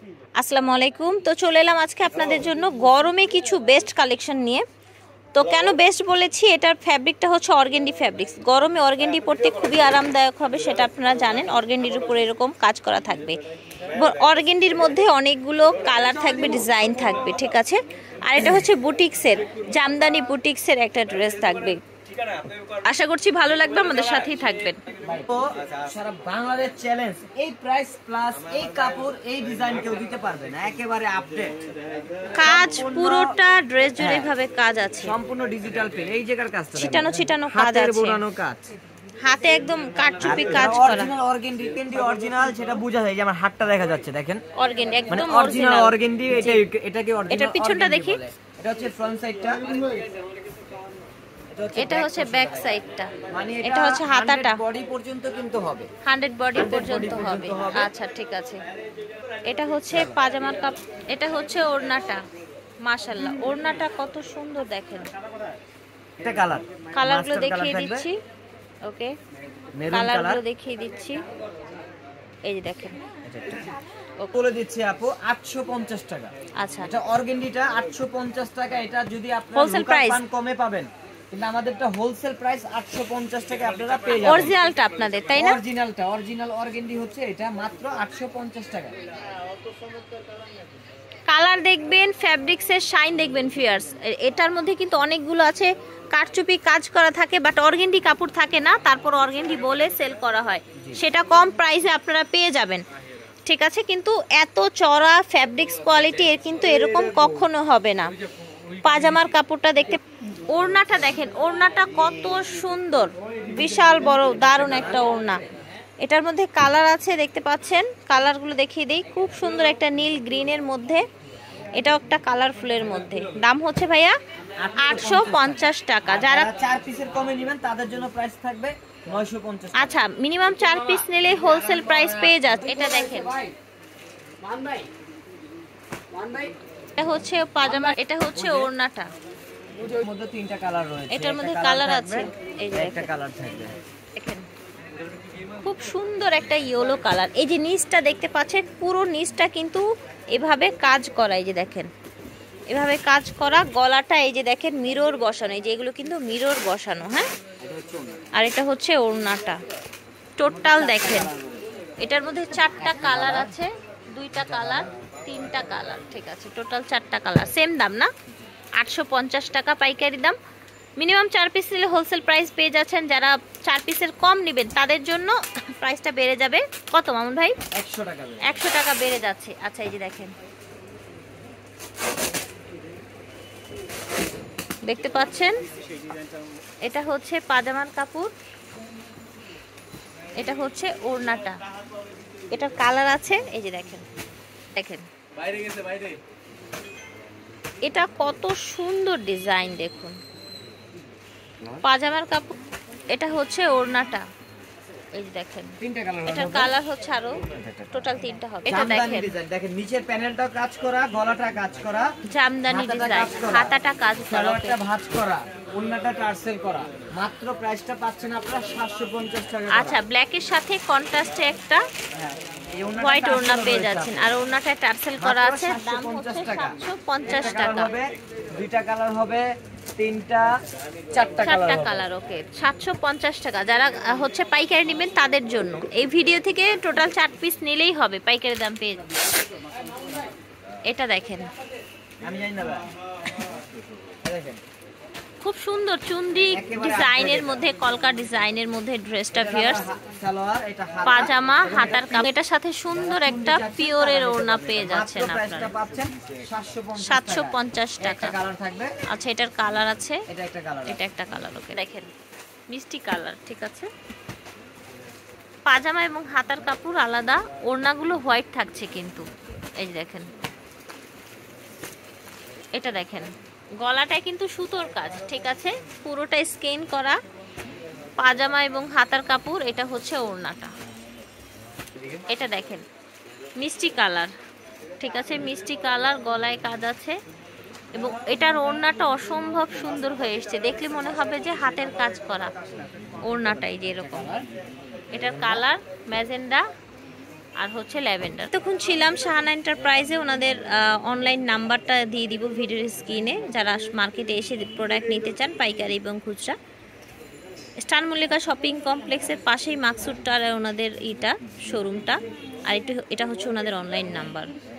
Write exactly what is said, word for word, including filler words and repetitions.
আসসালামু আলাইকুম। তো চলে এলাম আজকে আপনাদের জন্য গরমে কিছু বেস্ট কালেকশন নিয়ে। তো কেন বেস্ট বলেছি, এটার ফ্যাব্রিকটা হচ্ছে অর্গেন্ডি ফ্যাব্রিক্স। গরমে অর্গেন্ডি পরতে খুবই আরামদায়ক হবে, সেটা আপনারা জানেন। অর্গেন্ডির উপরে এরকম কাজ করা থাকবে এবং অর্গেন্ডির মধ্যে অনেকগুলো কালার থাকবে, ডিজাইন থাকবে, ঠিক আছে। আর এটা হচ্ছে বুটিক্সের, জামদানি বুটিক্সের একটা ড্রেস থাকবে। আশা করছি ভালো লাগবে, আমাদের সাথেই থাকবেন। তো সারা বাংলাদেশ চ্যালেঞ্জ, এই প্রাইস প্লাস এই কাপড় এই ডিজাইন কেউ দিতে পারবে না, একেবারে আপডেট কাজ, পুরোটা ড্রেস জুড়ে ভাবে কাজ আছে, সম্পূর্ণ ডিজিটাল প্রিন্ট। এই জায়গার কাজটা ছিটানো ছিটানো কাজ আছে, হাতের বোনানো কাজ, হাতে একদম কাটচুপি কাজ করা। অরিজিনাল অর্গেন্ডি, ক্যান্ডি অরিজিনাল, সেটা বোঝা যায়। যে আমার হাতটা দেখা যাচ্ছে, দেখেন অর্গেন্ডি একদম অরিজিনাল অর্গেন্ডি। এটা এটা কি অরিজিনাল? এটা পিছনটা দেখি, এটা হচ্ছে ফ্রন্ট সাইডটা, এটা হচ্ছে ব্যাক সাইডটা, মানে এটা হচ্ছে হাতাটা। বডি পর্যন্ত কিন্তু হবে, হান্ড্রেড বডি পর্যন্ত হবে। আচ্ছা ঠিক আছে। এটা হচ্ছে পাজামার কাপ, এটা হচ্ছে ওড়নাটা। মাশাআল্লাহ, ওড়নাটা কত সুন্দর দেখেন। এটা কালার, কালারগুলো দেখিয়ে দিচ্ছি। ওকে, মেরুন কালারগুলো কালার দেখিয়ে দিচ্ছি। এই যে দেখেন, বলে দিচ্ছি আপু আটশো পঞ্চাশ টাকা। আচ্ছা, এটা অর্গেন্ডিটা আটশো পঞ্চাশ টাকা। এটা যদি আপনারা হোলসেল প্রাইস কমে পাবেন, কিন্তু আমাদেরটা হোলসেল প্রাইস আটশো পঞ্চাশ টাকা আপনারা পেয়ে যাবেন। অরিজিনালটা আপনাদের, তাই না? অরিজিনালটা, অরিজিনাল অর্গেন্ডি হচ্ছে এটা মাত্র আটশো পঞ্চাশ টাকা। কালার দেখবেন, ফ্যাব্রিক্সের শাইন দেখবেন ফিয়ার্স। এটার মধ্যে কিন্তু অনেকগুলো আছে কাটচুপি কাজ করা থাকে, বাট অর্গেন্ডি কাপড় থাকে না, তারপর অর্গেন্ডি বলে সেল করা হয়, সেটা কম প্রাইসে আপনারা পেয়ে যাবেন, ঠিক আছে। কিন্তু এত চড়া ফ্যাব্রিক্স কোয়ালিটি এর কিন্তু এরকম কখনো হবে না। পাজামার কাপড়টা দেখতে, ওড়নাটা দেখেন, ওড়নাটা কত সুন্দর, বিশাল বড় দারুণ একটা ওড়না। এটার মধ্যে কালার আছে, দেখতে পাচ্ছেন, কালারগুলো দেখিয়ে দিই। খুব সুন্দর একটা নীল গ্রিনের মধ্যে, এটাও একটা কালারফুলের মধ্যে। দাম হচ্ছে ভাইয়া আটশো পঞ্চাশ টাকা। যারা চার পিসের কমে নেবেন তাদের জন্য প্রাইস থাকবে নয়শো পঞ্চাশ। আচ্ছা, মিনিমাম চার পিস নিলে হোলসেল প্রাইস পেয়ে যাচ্ছে। এটা দেখেন, এটা হচ্ছে পাজামা, এটা হচ্ছে ওড়নাটা। এর মধ্যে তিনটা কালার রয়েছে, এটার মধ্যে কালার আছে, এই যে একটা কালার থাকবে, দেখেন খুব সুন্দর একটা ইয়েলো কালার। এই যে নিচটা দেখতে পাচ্ছেন, পুরো নিচটা কিন্তু এভাবে কাজ করা, এই যে দেখেন এভাবে কাজ করা। গলাটা এই যে দেখেন মিরর বসানো, এই যে এগুলো কিন্তু মিরর বসানো, হ্যাঁ। আর এটা হচ্ছে ওড়নাটা। টোটাল দেখেন, এটার মধ্যে চারটা কালার আছে, দুইটা কালার, তিনটা কালার, ঠিক আছে। টোটাল চারটা কালার, সেম দাম না, আটশো পঞ্চাশ টাকা পাইকারি দাম। মিনিমাম চার পিস নিলে হোলসেল প্রাইস পেয়ে যাচ্ছেন। যারা চার পিসের কম নেবেন তাদের জন্য প্রাইসটা বেড়ে যাবে। কত মামুন ভাই? একশো টাকা, একশো টাকা বেড়ে যাচ্ছে। আচ্ছা, এই যে দেখেন, দেখতে পাচ্ছেন, এটা হচ্ছে পাজামার কাপড়, এটা হচ্ছে ওড়নাটা। এটার কালার আছে, এই যে দেখেন, দেখেন এটা কত সুন্দর ডিজাইন দেখুন। পাজামার কাপড়, এটা হচ্ছে ওড়নাটা, এই যে দেখেন তিনটা কালার। এটার কালার হচ্ছে আরো টোটাল তিনটা হবে। এটা দেখেন, দেখেন নিচের প্যানেলটাও কাজ করা, গলাটা কাজ করা, জামদানি ডিজাইন, হাতাটা কাজ করা, সালোয়ারটা ভাঁজ করা, ওড়নাটা টার্সেল করা। মাত্র প্রাইসটা পাচ্ছেন আপনারা সাতশো পঞ্চাশ টাকা। আচ্ছা, ব্ল্যাকের সাথে কন্ট্রাস্টে একটা হোয়াইট ওড়না পেয়ে যাচ্ছেন, আর ওড়নাটা টার্সেল করা আছে। দাম হচ্ছে সাতশো পঞ্চাশ টাকা। দুইটা কালার হবে, তিনটা, চারটা চারটা কালার। ওকে, সাতশো পঞ্চাশ টাকা। যারা হচ্ছে পাইকারি নেবেন তাদের জন্য এই ভিডিও থেকে টোটাল চার পিস নিলেই হবে, পাইকারি দাম পেয়ে যাবেন। এটা দেখেন, আমি জানি না, দেখেন খুব সুন্দর চুনরি ডিজাইনের মধ্যে, কলকা ডিজাইনের মধ্যে ড্রেসটা ভিউয়ার্স। সালোয়ার, এটা পাজামা, হাতার কাপড়, এটার সাথে সুন্দর একটা পিওরের ওড়না পেয়ে যাচ্ছেন আপনারা। সাতশো পঞ্চাশ টাকা। আচ্ছা, এটার কালার আছে, এটা একটা কালার, এটা একটা কালার। ওকে, দেখেন মিষ্টি কালার, ঠিক আছে। পাজামা এবং হাতার কাপড় আলাদা, ওড়নাগুলো হোয়াইট থাকছে কিন্তু, এই যে দেখেন। এটা দেখেন, গলাটায় কিন্তু সুতোর কাজ, ঠিক আছে, পুরোটা স্কেন করা। পাজামা এবং হাতার কাপড়, এটা হচ্ছে ওড়নাটা। এটা দেখেন মিষ্টি কালার, ঠিক আছে, মিষ্টি কালার, গলায় কাজ আছে এবং এটার ওড়নাটা অসম্ভব সুন্দর হয়ে এসছে, দেখলে মনে হবে যে হাতের কাজ করা ওড়নাটাই যে এরকম। এটার কালার ম্যাজেন্ডা, আর হচ্ছে ল্যাভেন্ডার। তখন ছিলাম শাহানা এন্টারপ্রাইজে, ওনাদের অনলাইন নাম্বারটা দিয়ে দিব ভিডিওর স্ক্রিনে, যারা মার্কেটে এসে প্রোডাক্ট নিতে চান পাইকারি এবং খুচরা। স্টার মল্লিকা শপিং কমপ্লেক্সের পাশেই মাকসুদটার ওনাদের ইটা শোরুমটা, আর এটা এটা হচ্ছে ওনাদের অনলাইন নাম্বার।